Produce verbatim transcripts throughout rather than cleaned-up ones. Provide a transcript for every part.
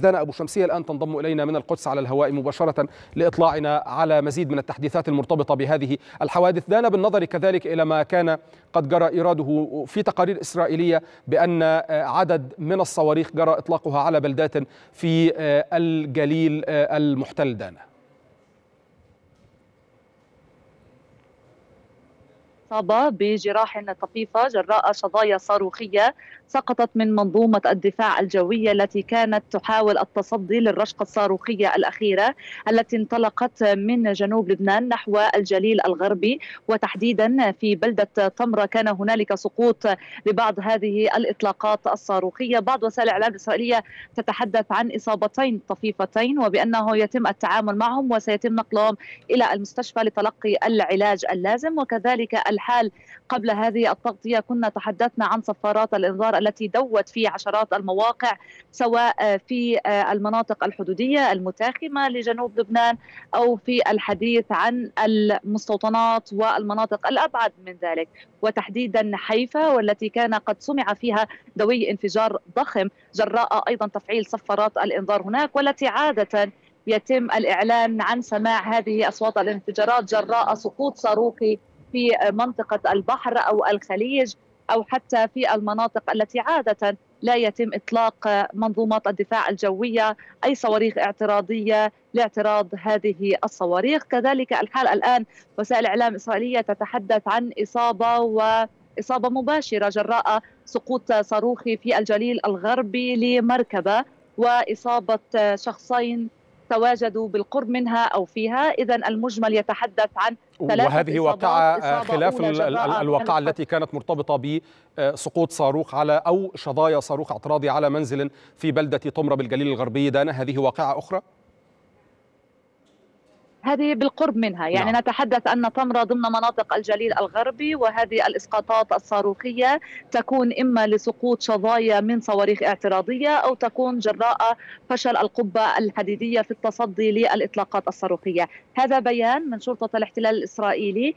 دانا أبو شمسية الآن تنضم إلينا من القدس على الهواء مباشرة لإطلاعنا على مزيد من التحديثات المرتبطة بهذه الحوادث. دانا، بالنظر كذلك إلى ما كان قد جرى إيراده في تقارير إسرائيلية بأن عدد من الصواريخ جرى إطلاقها على بلدات في الجليل المحتل، دانا. إصابة بجراح طفيفة جراء شظايا صاروخية سقطت من منظومة الدفاع الجوية التي كانت تحاول التصدي للرشقة الصاروخية الأخيرة التي انطلقت من جنوب لبنان نحو الجليل الغربي، وتحديدا في بلدة طمرة كان هنالك سقوط لبعض هذه الإطلاقات الصاروخية. بعض وسائل الإعلام الإسرائيلية تتحدث عن إصابتين طفيفتين وبأنه يتم التعامل معهم وسيتم نقلهم إلى المستشفى لتلقي العلاج اللازم. وكذلك الحال قبل هذه التغطية كنا تحدثنا عن صفارات الإنذار التي دوت في عشرات المواقع سواء في المناطق الحدودية المتاخمة لجنوب لبنان أو في الحديث عن المستوطنات والمناطق الأبعد من ذلك، وتحديدا حيفا والتي كان قد سمع فيها دوي انفجار ضخم جراء أيضا تفعيل صفارات الإنذار هناك، والتي عادة يتم الإعلان عن سماع هذه أصوات الانفجارات جراء سقوط صاروخي في منطقة البحر أو الخليج أو حتى في المناطق التي عادة لا يتم إطلاق منظومات الدفاع الجوية أي صواريخ اعتراضية لاعتراض هذه الصواريخ. كذلك الحال الآن وسائل الإعلام الإسرائيلية تتحدث عن إصابة وإصابة مباشرة جراء سقوط صاروخي في الجليل الغربي لمركبة وإصابة شخصين تواجدوا بالقرب منها أو فيها. إذن المجمل يتحدث عن ثلاثة وهذه واقعة خلاف الواقعة التي كانت مرتبطة بسقوط صاروخ على أو شظايا صاروخ اعتراضي على منزل في بلدة طمرة بالجليل الغربي. دانا، هذه واقعة أخرى؟ هذه بالقرب منها، يعني نعم. نتحدث أن طمرة ضمن مناطق الجليل الغربي، وهذه الإسقاطات الصاروخية تكون إما لسقوط شظايا من صواريخ اعتراضية أو تكون جراء فشل القبة الحديدية في التصدي للإطلاقات الصاروخية. هذا بيان من شرطة الاحتلال الإسرائيلي،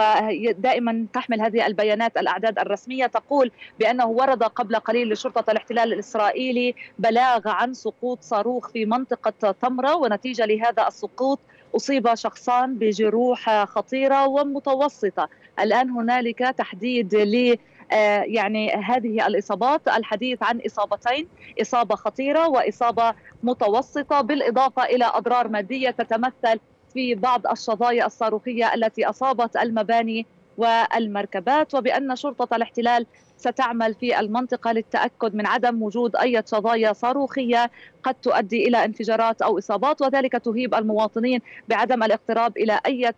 ودائما تحمل هذه البيانات الأعداد الرسمية، تقول بأنه ورد قبل قليل لشرطة الاحتلال الإسرائيلي بلاغ عن سقوط صاروخ في منطقة طمرة، ونتيجة لهذا السقوط أصيب شخصان بجروح خطيرة ومتوسطة. الآن هنالك تحديد ل يعني هذه الإصابات، الحديث عن إصابتين، إصابة خطيرة وإصابة متوسطة، بالإضافة إلى أضرار مادية تتمثل في بعض الشظايا الصاروخية التي أصابت المباني والمركبات، وبأن شرطة الاحتلال ستعمل في المنطقة للتأكد من عدم وجود أي شظايا صاروخية قد تؤدي إلى انفجارات أو إصابات، وذلك تهيب المواطنين بعدم الاقتراب إلى أي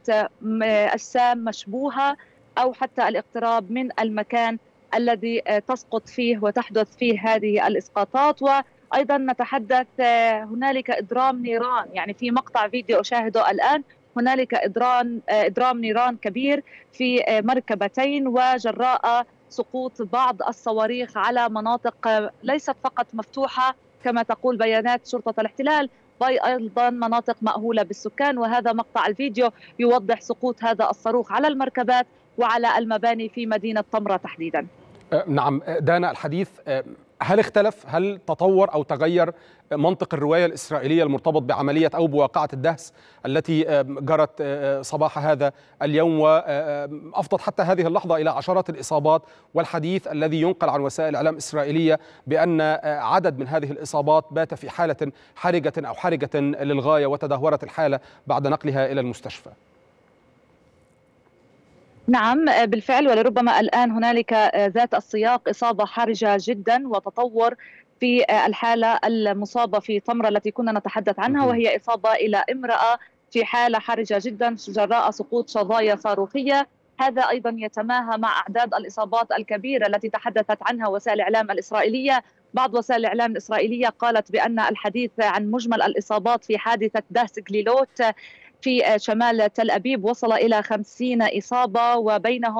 أجسام مشبوهة أو حتى الاقتراب من المكان الذي تسقط فيه وتحدث فيه هذه الإسقاطات. وأيضا نتحدث هنالك إضرام نيران، يعني في مقطع فيديو أشاهده الآن هنالك إضرام إضرام نيران كبير في مركبتين وجراء سقوط بعض الصواريخ على مناطق ليست فقط مفتوحة كما تقول بيانات شرطة الاحتلال، بل أيضا مناطق مأهولة بالسكان. وهذا مقطع الفيديو يوضح سقوط هذا الصاروخ على المركبات وعلى المباني في مدينة طمرة تحديدا. نعم دانا، الحديث هل اختلف، هل تطور أو تغير منطق الرواية الإسرائيلية المرتبط بعملية أو بواقعة الدهس التي جرت صباح هذا اليوم وأفضت حتى هذه اللحظة إلى عشرات الإصابات، والحديث الذي ينقل عن وسائل إعلام إسرائيلية بأن عدد من هذه الإصابات بات في حالة حرجة أو حرجة للغاية وتدهورت الحالة بعد نقلها إلى المستشفى؟ نعم بالفعل، ولربما الآن هنالك ذات السياق إصابة حرجة جدا وتطور في الحالة المصابة في طمرة التي كنا نتحدث عنها، وهي إصابة إلى امرأة في حالة حرجة جدا جراء سقوط شظايا صاروخية. هذا أيضا يتماهى مع أعداد الإصابات الكبيرة التي تحدثت عنها وسائل الإعلام الإسرائيلية. بعض وسائل الإعلام الإسرائيلية قالت بأن الحديث عن مجمل الإصابات في حادثة دهس جليلوت في شمال تل أبيب وصل إلى خمسين إصابة، وبينهم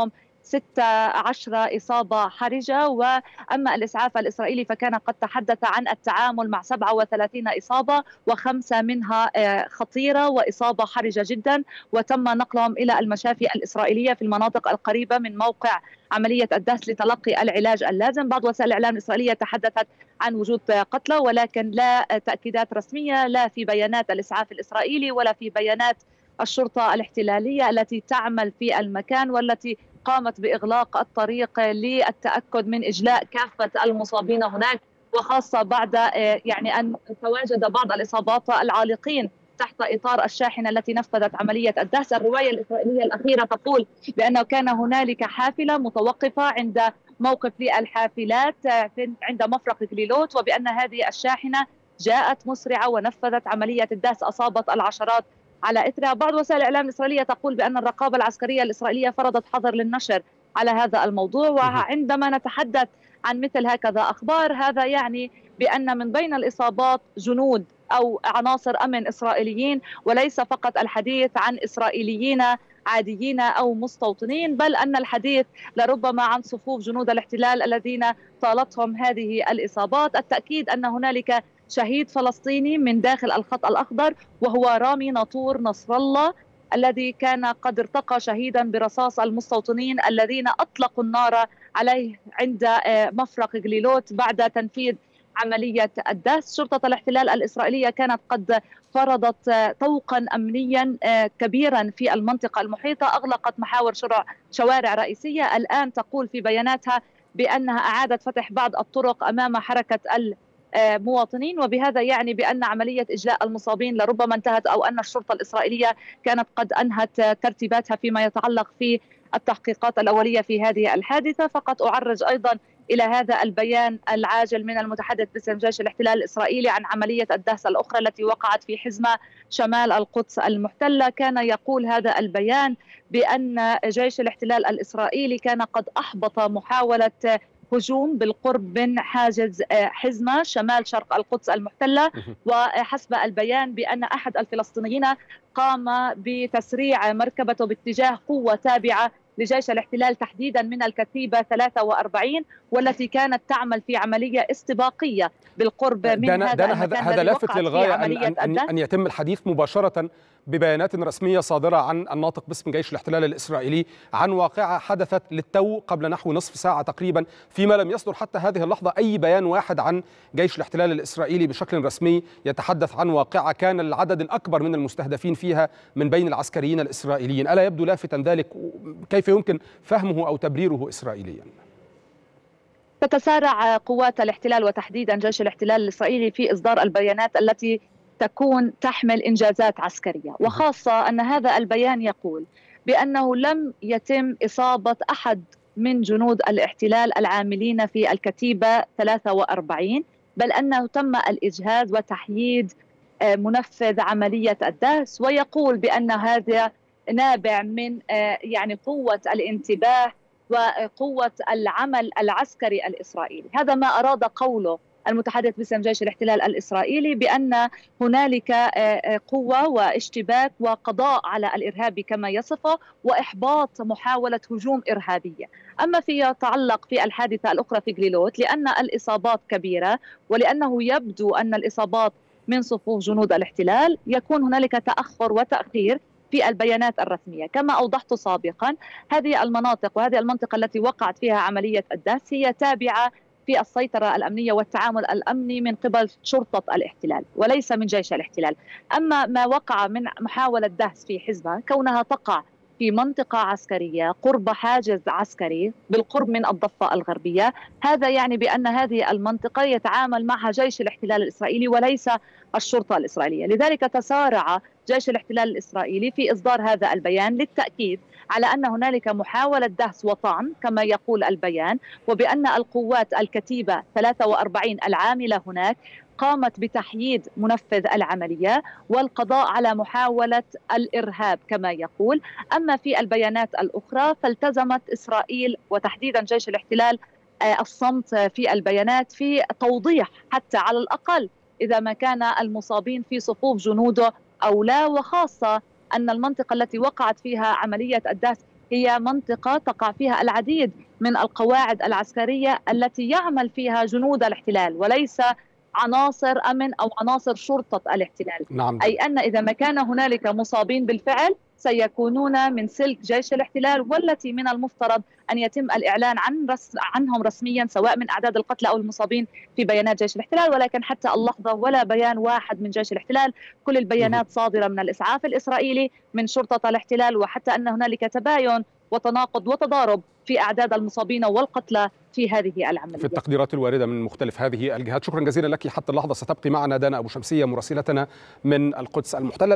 ستة عشر إصابة حرجة. وأما الإسعاف الإسرائيلي فكان قد تحدث عن التعامل مع سبعة وثلاثين إصابة وخمسة منها خطيرة وإصابة حرجة جدا، وتم نقلهم إلى المشافي الإسرائيلية في المناطق القريبة من موقع عملية الدهس لتلقي العلاج اللازم. بعض وسائل الإعلام الإسرائيلية تحدثت عن وجود قتلى، ولكن لا تأكيدات رسمية لا في بيانات الإسعاف الإسرائيلي ولا في بيانات الشرطة الاحتلالية التي تعمل في المكان والتي قامت بإغلاق الطريق للتأكد من إجلاء كافة المصابين هناك، وخاصة بعد يعني أن تواجد بعض الإصابات العالقين تحت إطار الشاحنة التي نفذت عملية الدهس. الرواية الإسرائيلية الأخيرة تقول بأنه كان هنالك حافلة متوقفة عند موقف للحافلات عند مفرق جليلوت، وبأن هذه الشاحنة جاءت مسرعة ونفذت عملية الدهس أصابت العشرات على إثرها. بعض وسائل الإعلام الإسرائيلية تقول بأن الرقابة العسكرية الإسرائيلية فرضت حظر للنشر على هذا الموضوع. وعندما نتحدث عن مثل هكذا أخبار، هذا يعني بأن من بين الإصابات جنود أو عناصر أمن إسرائيليين، وليس فقط الحديث عن إسرائيليين عاديين أو مستوطنين، بل أن الحديث لربما عن صفوف جنود الاحتلال الذين طالتهم هذه الإصابات. التأكيد أن هنالك شهيد فلسطيني من داخل الخط الأخضر وهو رامي ناطور نصر الله، الذي كان قد ارتقى شهيدا برصاص المستوطنين الذين أطلقوا النار عليه عند مفرق جليلوت بعد تنفيذ عملية الدهس. شرطة الاحتلال الإسرائيلية كانت قد فرضت طوقا أمنيا كبيرا في المنطقة المحيطة، أغلقت محاور شوارع رئيسية. الآن تقول في بياناتها بأنها أعادت فتح بعض الطرق أمام حركة المواطنين، وبهذا يعني بأن عملية إجلاء المصابين لربما انتهت، أو أن الشرطة الإسرائيلية كانت قد أنهت ترتيباتها فيما يتعلق في التحقيقات الأولية في هذه الحادثة. فقط أعرج أيضا إلى هذا البيان العاجل من المتحدث باسم جيش الاحتلال الإسرائيلي عن عملية الدهس الأخرى التي وقعت في حزمة شمال القدس المحتلة. كان يقول هذا البيان بأن جيش الاحتلال الإسرائيلي كان قد أحبط محاولة هجوم بالقرب من حاجز حزمة شمال شرق القدس المحتلة، وحسب البيان بأن أحد الفلسطينيين قام بتسريع مركبته باتجاه قوة تابعة لجيش الاحتلال تحديدا من الكتيبة ثلاثة وأربعين، والتي كانت تعمل في عملية استباقية بالقرب من دانا هذا دانا المكان. هذا لافت للغاية أن, أن, أن يتم الحديث مباشرة ببيانات رسمية صادرة عن الناطق باسم جيش الاحتلال الإسرائيلي عن واقعة حدثت للتو قبل نحو نصف ساعة تقريبا، فيما لم يصدر حتى هذه اللحظة أي بيان واحد عن جيش الاحتلال الإسرائيلي بشكل رسمي يتحدث عن واقعة كان العدد الأكبر من المستهدفين فيها من بين العسكريين الإسرائيليين. ألا يبدو لافتا ذلك؟ كيف يمكن فهمه أو تبريره إسرائيليا؟ تتسارع قوات الاحتلال وتحديدا جيش الاحتلال الإسرائيلي في إصدار البيانات التي تكون تحمل إنجازات عسكرية، وخاصة أن هذا البيان يقول بأنه لم يتم إصابة أحد من جنود الاحتلال العاملين في الكتيبة ثلاثة وأربعين، بل أنه تم الإجهاز وتحييد منفذ عملية الدهس. ويقول بأن هذا نابع من يعني قوة الانتباه وقوة العمل العسكري الإسرائيلي. هذا ما أراد قوله المتحدث باسم جيش الاحتلال الإسرائيلي، بأن هنالك قوة واشتباك وقضاء على الإرهاب كما يصفه وإحباط محاولة هجوم إرهابية. أما فيما يتعلق في الحادثة الأخرى في جليلوت، لأن الإصابات كبيرة ولأنه يبدو أن الإصابات من صفوف جنود الاحتلال، يكون هنالك تأخر وتأخير في البيانات الرسمية. كما أوضحت سابقا، هذه المناطق وهذه المنطقة التي وقعت فيها عملية الدهس هي تابعة في السيطرة الأمنية والتعامل الأمني من قبل شرطة الاحتلال وليس من جيش الاحتلال. أما ما وقع من محاولة دهس في حزبة، كونها تقع في منطقة عسكرية قرب حاجز عسكري بالقرب من الضفة الغربية، هذا يعني بأن هذه المنطقة يتعامل معها جيش الاحتلال الإسرائيلي وليس الشرطة الإسرائيلية. لذلك تسارع جيش الاحتلال الإسرائيلي في إصدار هذا البيان للتأكيد على أن هنالك محاولة دهس وطعن كما يقول البيان، وبأن القوات الكتيبة ثلاثة وأربعين العاملة هناك قامت بتحييد منفذ العملية والقضاء على محاولة الإرهاب كما يقول. أما في البيانات الأخرى فالتزمت إسرائيل وتحديدا جيش الاحتلال الصمت في البيانات في توضيح حتى على الأقل إذا ما كان المصابين في صفوف جنوده أو لا، وخاصة أن المنطقة التي وقعت فيها عملية الدهس هي منطقة تقع فيها العديد من القواعد العسكرية التي يعمل فيها جنود الاحتلال وليس عناصر أمن أو عناصر شرطة الاحتلال. نعم. أي أن إذا ما كان هنالك مصابين بالفعل سيكونون من سلك جيش الاحتلال، والتي من المفترض أن يتم الإعلان عن رس عنهم رسميا سواء من أعداد القتلى أو المصابين في بيانات جيش الاحتلال، ولكن حتى اللحظة ولا بيان واحد من جيش الاحتلال. كل البيانات صادرة من الإسعاف الإسرائيلي من شرطة الاحتلال، وحتى أن هنالك تباين وتناقض وتضارب في أعداد المصابين والقتلى في هذه العملية في التقديرات الواردة من مختلف هذه الجهات. شكرا جزيلا لك. حتى اللحظة ستبقي معنا دانا أبو شمسية مراسلتنا من القدس المحتلة.